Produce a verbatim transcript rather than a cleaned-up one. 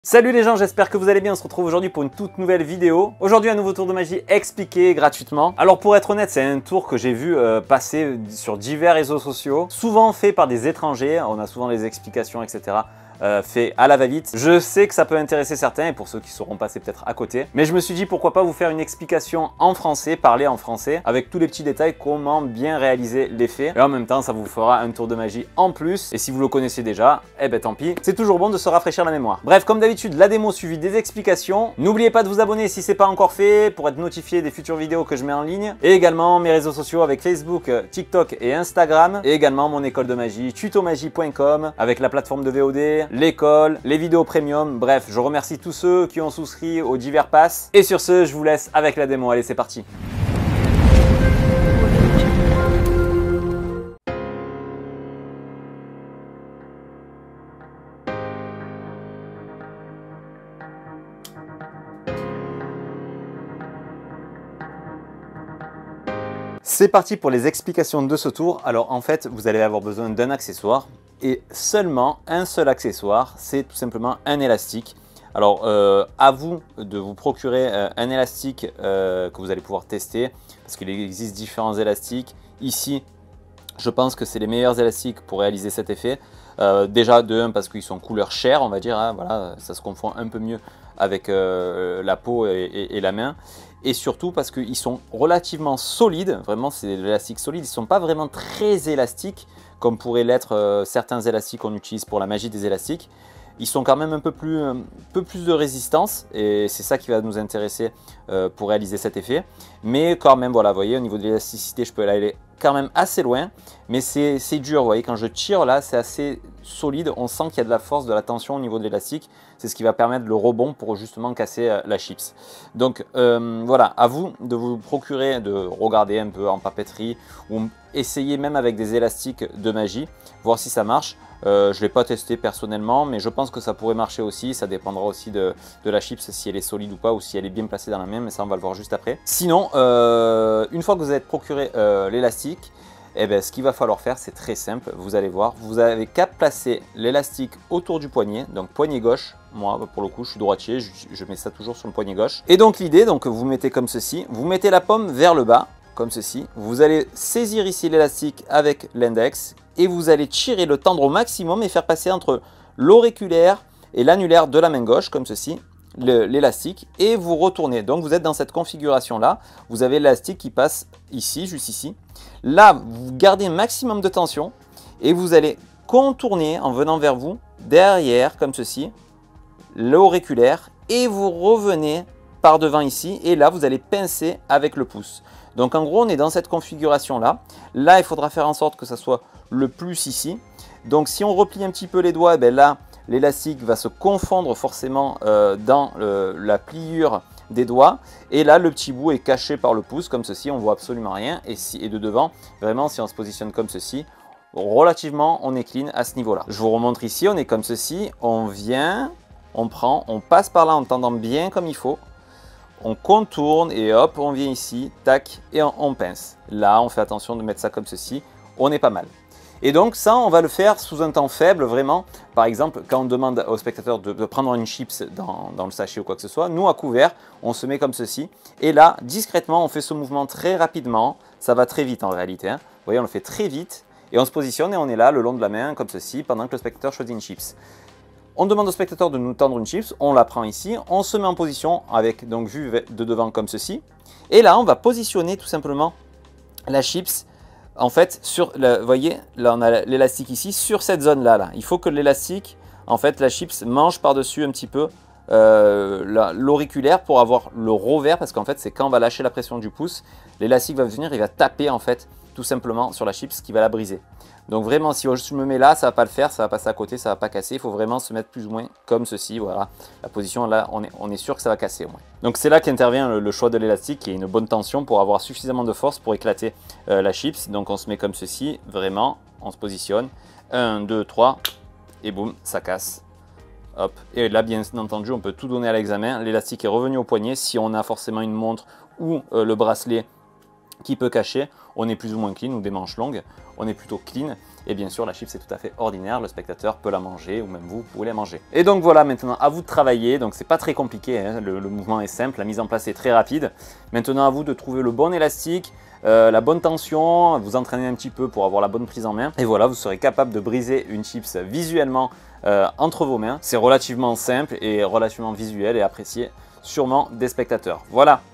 Salut les gens, j'espère que vous allez bien, on se retrouve aujourd'hui pour une toute nouvelle vidéo. Aujourd'hui un nouveau tour de magie expliqué gratuitement. Alors pour être honnête, c'est un tour que j'ai vu euh, passer sur divers réseaux sociaux, souvent fait par des étrangers, on a souvent les explications et cetera. Euh, fait à la va-vite. Je sais que ça peut intéresser certains et pour ceux qui seront passés peut-être à côté. Mais je me suis dit pourquoi pas vous faire une explication en français, parler en français, avec tous les petits détails, comment bien réaliser l'effet. Et en même temps, ça vous fera un tour de magie en plus. Et si vous le connaissez déjà, eh ben tant pis. C'est toujours bon de se rafraîchir la mémoire. Bref, comme d'habitude, la démo suivie des explications. N'oubliez pas de vous abonner si c'est pas encore fait pour être notifié des futures vidéos que je mets en ligne. Et également mes réseaux sociaux avec Facebook, TikTok et Instagram. Et également mon école de magie, tutomagie point com, avec la plateforme de V O D, l'école, les vidéos premium, bref, je remercie tous ceux qui ont souscrit aux divers passes. Et sur ce, je vous laisse avec la démo. Allez, c'est parti. C'est parti pour les explications de ce tour. Alors en fait, vous allez avoir besoin d'un accessoire et seulement un seul accessoire, c'est tout simplement un élastique. Alors euh, à vous de vous procurer euh, un élastique euh, que vous allez pouvoir tester parce qu'il existe différents élastiques. Ici, je pense que c'est les meilleurs élastiques pour réaliser cet effet. Euh, déjà de un parce qu'ils sont couleur chair, on va dire, hein, voilà, ça se confond un peu mieux avec euh, la peau et, et, et la main. Et surtout parce qu'ils sont relativement solides, vraiment c'est de l'élastique solide, ils ne sont pas vraiment très élastiques comme pourraient l'être euh, certains élastiques qu'on utilise pour la magie des élastiques. Ils sont quand même un peu plus, un peu plus de résistance et c'est ça qui va nous intéresser euh, pour réaliser cet effet. Mais quand même, voilà, vous voyez, au niveau de l'élasticité, je peux aller quand même assez loin. Mais c'est dur, vous voyez, quand je tire là, c'est assez solide. On sent qu'il y a de la force, de la tension au niveau de l'élastique. C'est ce qui va permettre le rebond pour justement casser euh, la chips. Donc euh, voilà, à vous de vous procurer, de regarder un peu en papeterie ou essayer même avec des élastiques de magie, voir si ça marche. Euh, je ne l'ai pas testé personnellement, mais je pense que ça pourrait marcher aussi. Ça dépendra aussi de, de la chips, si elle est solide ou pas, ou si elle est bien placée dans la main, mais ça on va le voir juste après. Sinon, euh, une fois que vous avez procuré euh, l'élastique, eh ben, ce qu'il va falloir faire, c'est très simple. Vous allez voir, vous avez qu'à placer l'élastique autour du poignet, donc poignet gauche. Moi, pour le coup, je suis droitier, je, je mets ça toujours sur le poignet gauche. Et donc l'idée, donc vous mettez comme ceci, vous mettez la paume vers le bas, comme ceci. Vous allez saisir ici l'élastique avec l'index et vous allez tirer, le tendre au maximum et faire passer entre l'auriculaire et l'annulaire de la main gauche, comme ceci, l'élastique, et vous retournez. Donc vous êtes dans cette configuration là, vous avez l'élastique qui passe ici, juste ici. Là, vous gardez un maximum de tension et vous allez contourner en venant vers vous, derrière, comme ceci, l'auriculaire, et vous revenez par devant ici, et là vous allez pincer avec le pouce. Donc en gros on est dans cette configuration là. Là il faudra faire en sorte que ça soit le plus ici. Donc si on replie un petit peu les doigts, ben là l'élastique va se confondre forcément euh, dans le, la pliure des doigts. Et là le petit bout est caché par le pouce comme ceci, on voit absolument rien. Et, si, et de devant, vraiment si on se positionne comme ceci, relativement on est clean à ce niveau là. Je vous remontre ici, on est comme ceci, on vient, on prend, on passe par là en tendant bien comme il faut. On contourne et hop, on vient ici, tac, et on, on pince. Là, on fait attention de mettre ça comme ceci, on est pas mal. Et donc ça, on va le faire sous un temps faible, vraiment. Par exemple, quand on demande au spectateur de, de prendre une chips dans, dans le sachet ou quoi que ce soit, nous, à couvert, on se met comme ceci. Et là, discrètement, on fait ce mouvement très rapidement. Ça va très vite en réalité, hein. Vous voyez, on le fait très vite. Et on se positionne et on est là, le long de la main, comme ceci, pendant que le spectateur choisit une chips. On demande au spectateur de nous tendre une chips, on la prend ici, on se met en position avec donc vue de devant comme ceci. Et là, on va positionner tout simplement la chips, en fait, sur, le, vous voyez, là on a l'élastique ici, sur cette zone-là. Là. Il faut que l'élastique, en fait, la chips mange par-dessus un petit peu euh, l'auriculaire pour avoir le revers, parce qu'en fait, c'est quand on va lâcher la pression du pouce, l'élastique va venir, il va taper en fait, tout simplement sur la chips qui va la briser. Donc vraiment, si je me mets là, ça ne va pas le faire, ça va passer à côté, ça ne va pas casser. Il faut vraiment se mettre plus ou moins comme ceci. Voilà, la position là, on est, on est sûr que ça va casser au moins. Donc c'est là qu'intervient le, le choix de l'élastique, qui est une bonne tension pour avoir suffisamment de force pour éclater euh, la chips. Donc on se met comme ceci, vraiment, on se positionne. un, deux, trois, et boum, ça casse. Hop. Et là, bien entendu, on peut tout donner à l'examen. L'élastique est revenu au poignet. Si on a forcément une montre ou euh, le bracelet qui peut cacher. On est plus ou moins clean ou des manches longues, on est plutôt clean. Et bien sûr, la chips est tout à fait ordinaire, le spectateur peut la manger ou même vous, vous pouvez la manger. Et donc voilà, maintenant à vous de travailler, donc c'est pas très compliqué, hein. le, le mouvement est simple, la mise en place est très rapide. Maintenant à vous de trouver le bon élastique, euh, la bonne tension, vous entraîner un petit peu pour avoir la bonne prise en main. Et voilà, vous serez capable de briser une chips visuellement euh, entre vos mains. C'est relativement simple et relativement visuel et apprécié sûrement des spectateurs. Voilà.